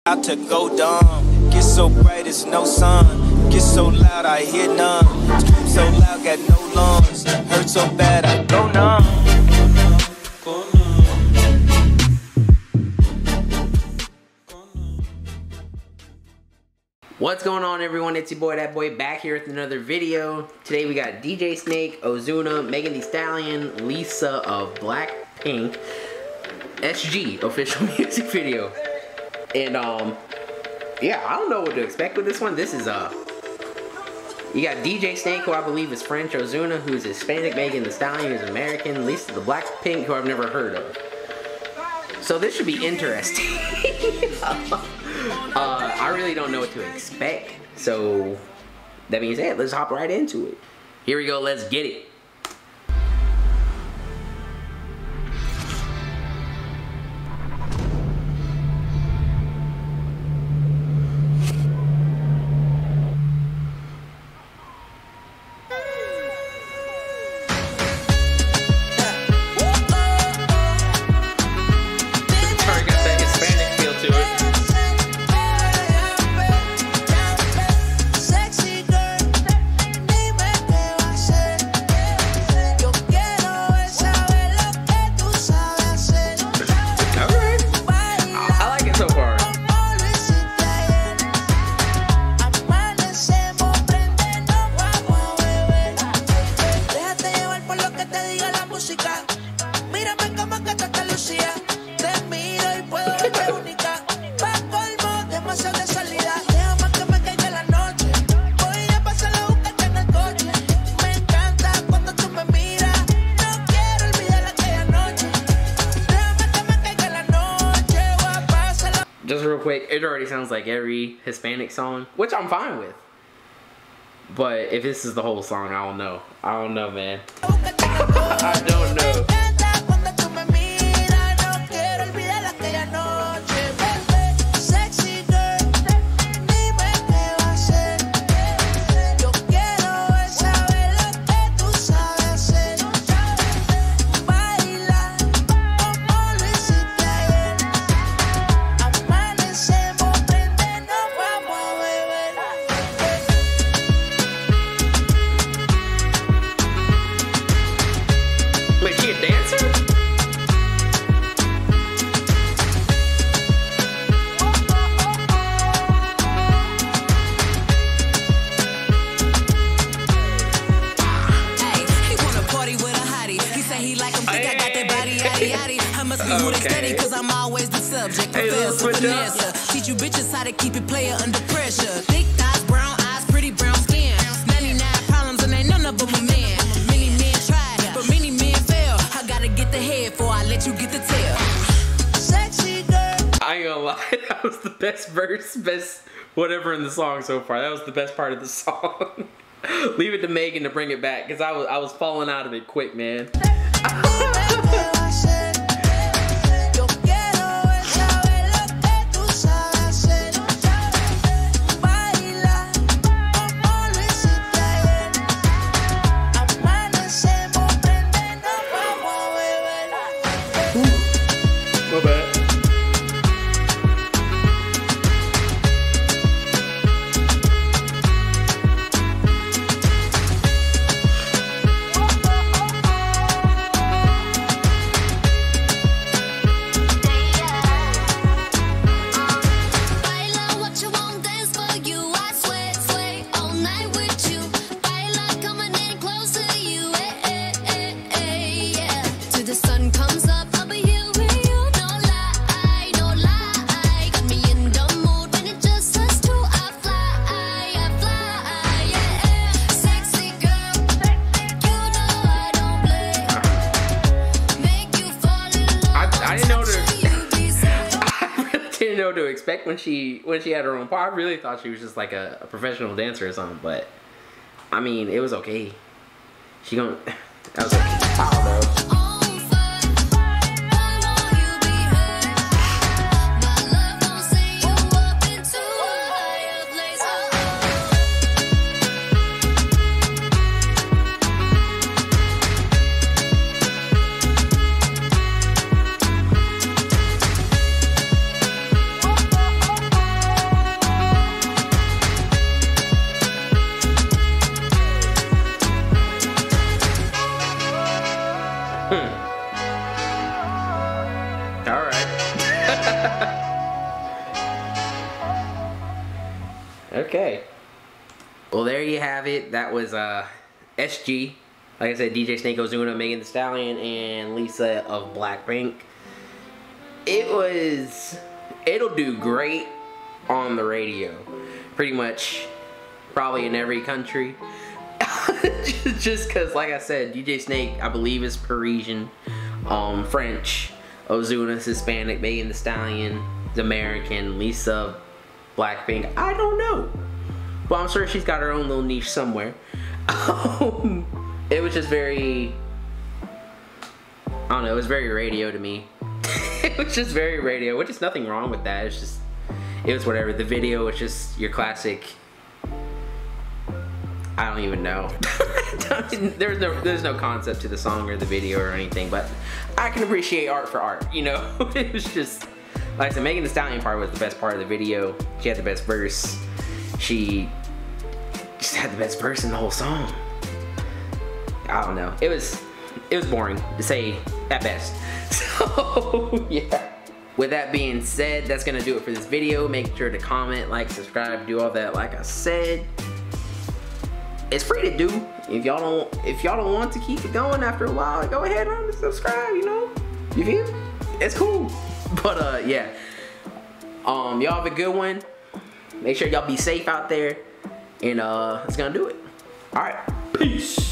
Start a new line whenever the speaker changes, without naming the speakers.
Out to go dumb. Get so bright it's no sun. Get so loud I hear none. Scream so loud got no lungs. Hurt so bad I go numb.
What's going on, everyone? It's your boy, that boy, back here with another video. Today we got DJ Snake, Ozuna, Megan Thee Stallion, Lisa of Blackpink, SG official music video. And yeah, I don't know what to expect with this one. This is you got DJ Snake, who I believe is French, Ozuna, who's Hispanic, Megan Thee Stallion, who's American, Lisa of Blackpink, who I've never heard of. So this should be interesting. I really don't know what to expect. So that being said, let's hop right into it. Here we go, let's get it. Just real quick, it already sounds like every Hispanic song, which I'm fine with. But if this is the whole song, I don't know. I don't know, man. I don't know.
Okay. Cause I'm always the subject. Professor, teach you bitches how to keep it player under pressure. Thick thighs, brown eyes, pretty brown skin. 99 problems and ain't none of them a man. Many men tried, but many men fail. I gotta get the head before I let you get the tail. Sexy girl.
I ain't gonna lie, that was the best verse, best whatever in the song so far. That was the best part of the song. Leave it to Megan to bring it back, because I was falling out of it quick, man. Know to expect when she had her own part. I really thought she was just like a professional dancer or something, but I mean, it was okay. That was okay. I don't know. Okay. Well, there you have it. That was SG. Like I said, DJ Snake, Ozuna, Megan Thee Stallion, and Lisa of Blackpink. It'll do great on the radio. Pretty much, probably in every country. Just because, like I said, DJ Snake, I believe, is Parisian, French. Ozuna's Hispanic, Megan Thee Stallion is American, Lisa, Blackpink, I don't know. But I'm sure she's got her own little niche somewhere. It was just very, I don't know, it was very radio to me. It was just very radio, which is nothing wrong with that. It's just, it was whatever. The video was just your classic, I don't even know. There's no concept to the song or the video or anything, but I can appreciate art for art, you know? It was just, like I said, Megan Thee Stallion part was the best part of the video. She had the best verse. She just had the best verse in the whole song. I don't know. It was boring to say at best. So, yeah. With that being said, that's gonna do it for this video. Make sure to comment, like, subscribe, do all that. Like I said, it's free to do. If y'all don't want to keep it going after a while, go ahead and subscribe, you know? You feel? It's cool. But yeah. Y'all have a good one. Make sure y'all be safe out there. And that's gonna do it. Alright. Peace.